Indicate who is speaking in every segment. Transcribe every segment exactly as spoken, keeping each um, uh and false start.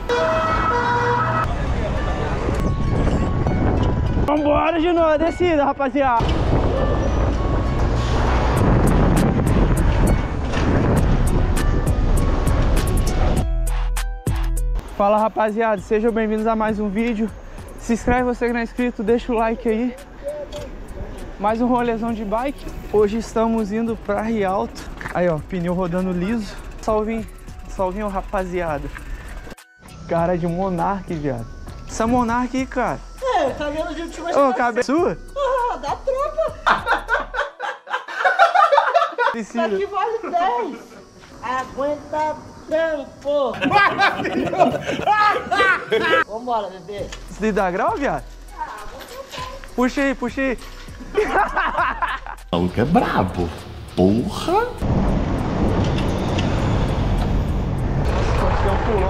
Speaker 1: Vambora de novo, descida, rapaziada. Fala, rapaziada, sejam bem-vindos a mais um vídeo. Se inscreve você que não é inscrito, deixa o like aí. Mais um rolezão de bike. Hoje estamos indo pra Rialto. Aí ó, pneu rodando liso. Salvinho, salvinho, rapaziada. Cara de Monark, viado. Essa Monark aí, cara.
Speaker 2: É, cabelo de última
Speaker 1: Ô, cabelo sua?
Speaker 2: Ah, da tropa. Isso aqui vale dez. Aguenta tempo. Vambora, bebê.
Speaker 1: Isso daí dá grau, viado? Puxa aí, puxa aí.
Speaker 3: Não que é brabo. Porra!
Speaker 1: Nossa, tem um pulão.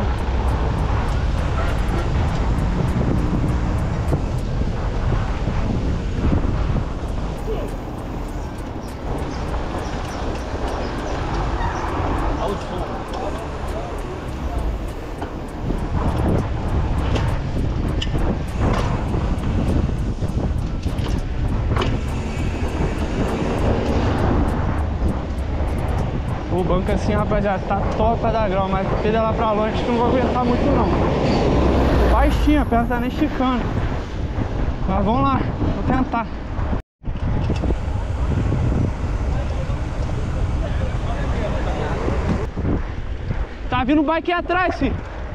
Speaker 1: O banco assim, rapaziada, tá top pra dar grau, mas pedalar pra longe acho que não vou aguentar muito não. Baixinho, a perna tá nem esticando. Mas vamos lá, vou tentar. Tá vindo bike aí atrás, filho.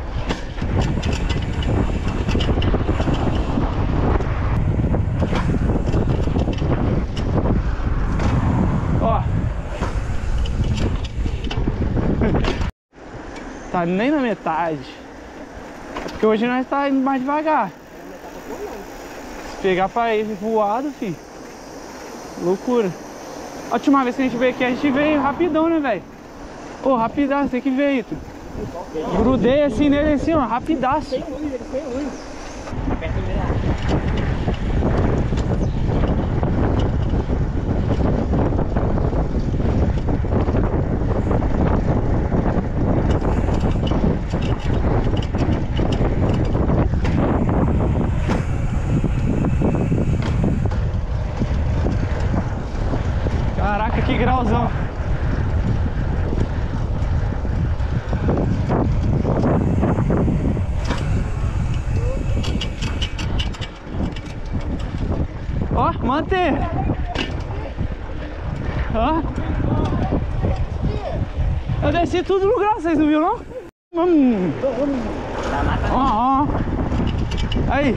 Speaker 1: Ó. Tá nem na metade. Porque hoje nós tá indo mais devagar. Se pegar pra ele voado, filho. Loucura. A última vez que a gente veio aqui, a gente veio rapidão, né, velho? Ô, rapidaço, tem que ver aí, tu. Grudei assim nele assim, ó, rapidaço.
Speaker 2: Sem luz, ele sem luz. Aperta o mirado.
Speaker 1: Caraca, que grauzão. Ó, mantém. Ó. Eu desci tudo no grau, vocês não viram não? Hum. Ó, ó. Aí.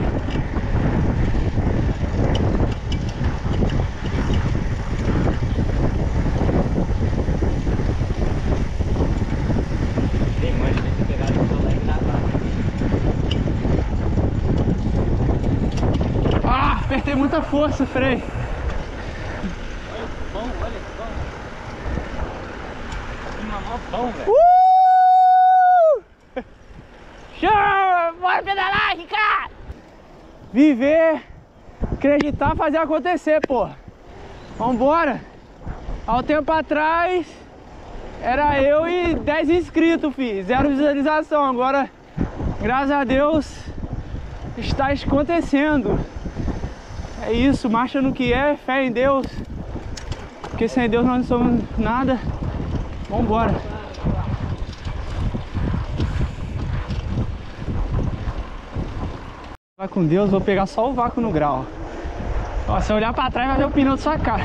Speaker 1: Ah, apertei muita força o freio.
Speaker 2: Olha que bom, olha que bom. Uma mó bom, velho.
Speaker 1: Uh! Show! Bora pedalar, Ricardo! Viver, acreditar, fazer acontecer, pô. Vambora! Há um tempo atrás era eu e dez inscritos, fi. Zero visualização. Agora, graças a Deus, está acontecendo. É isso, marcha no que é, fé em Deus. Porque sem Deus nós não somos nada. Vambora. Vai com Deus, vou pegar só o vácuo no grau. Ó, se eu olhar pra trás vai ver o pneu da sua cara.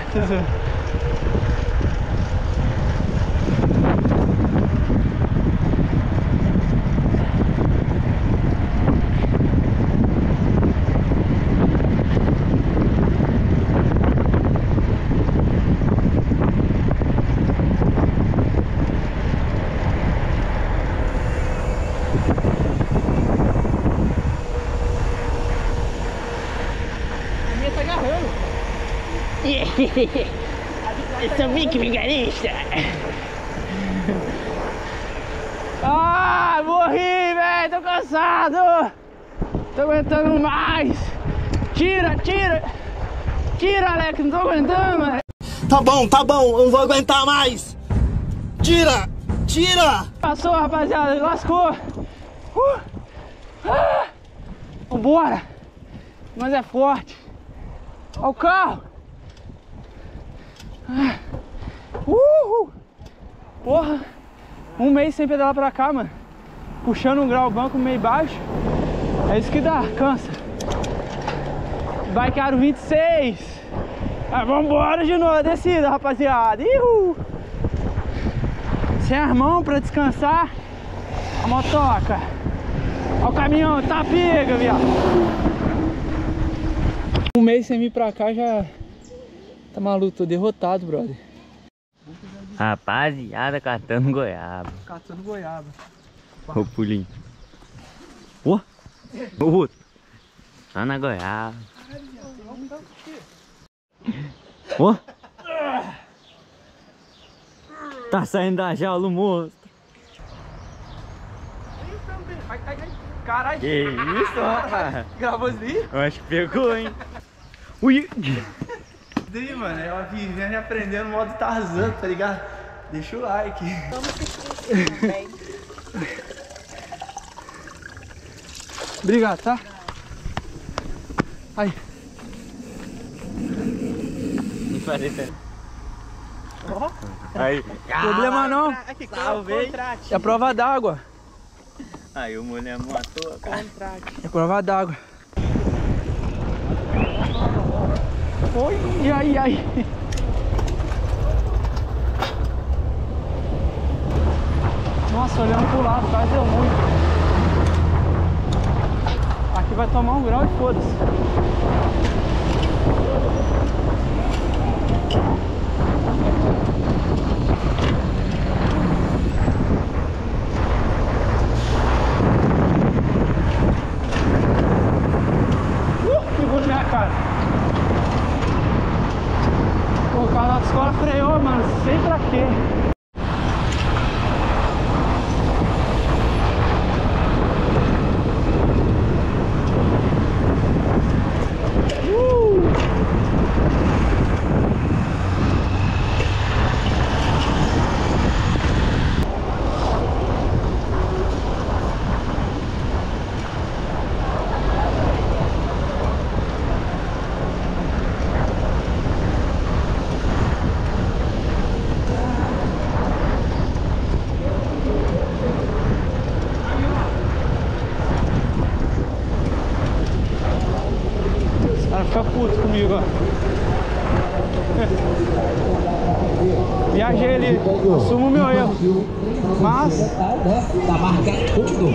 Speaker 2: Eu sou Mick Vigarista.
Speaker 1: Ah, morri, velho, tô cansado. Tô aguentando mais. Tira, tira. Tira, Alex, não tô aguentando, velho.
Speaker 4: Tá bom, tá bom, eu não vou aguentar mais. Tira, tira.
Speaker 1: Passou, rapaziada, lascou. Uh, Vambora! Mas é forte. Olha o carro! Uhul! Porra! Um mês sem pedalar pra cá, mano. Puxando um grau, o banco meio baixo. É isso que dá, cansa. Bike aro vinte e seis. Ah, vambora de novo, descida, rapaziada. Uhul! Sem as mãos pra descansar. A motoca. Olha o caminhão, tá pega, viado. Um mês sem vir pra cá já... Tá maluco, tô derrotado, brother.
Speaker 2: Rapaziada, catando goiaba.
Speaker 1: Catando goiaba.
Speaker 2: O pulinho. Ó! O outro. Tá na goiaba. Ó! Tá saindo da jaula o monstro.
Speaker 1: Caralho.
Speaker 2: Que isso, rapaz?
Speaker 1: Gravou isso aí?
Speaker 2: Eu acho que pegou, hein? Ui!
Speaker 1: Daí, mano, ela vivendo e aprendendo o modo Tarzan, tá ligado? Deixa o like.
Speaker 5: Vamos assistir também.
Speaker 1: Obrigado, tá? Aí.
Speaker 2: Não parece.
Speaker 1: Ó.
Speaker 2: Aí.
Speaker 1: Problema não.
Speaker 5: Aqui,
Speaker 2: Salvei.
Speaker 5: contrate.
Speaker 1: É prova d'água.
Speaker 2: Aí o mulher matou, cara.
Speaker 5: Contrate.
Speaker 1: É prova d'água. Oi, ai, ai. Nossa, olhando pro lado, quase deu muito. Aqui vai tomar um grau e foda-se. Uh, que vou na minha cara. Pô, o carro da escola freou, mano. Sei pra quê. Fica puto comigo, ó. Viajei ali, assumo o meu erro. Mas
Speaker 6: da marca tudo.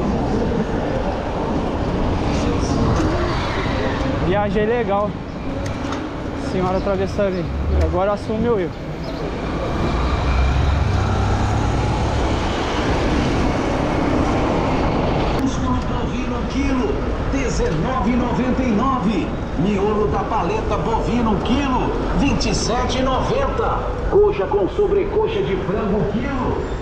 Speaker 1: viajei legal. Senhora atravessando ali. Agora eu assumo o meu erro.
Speaker 6: Músculo bovino quilo, dezenove e noventa e nove. Miolo da paleta bovino quilo, vinte e sete e noventa. Coxa com sobrecoxa de frango quilo,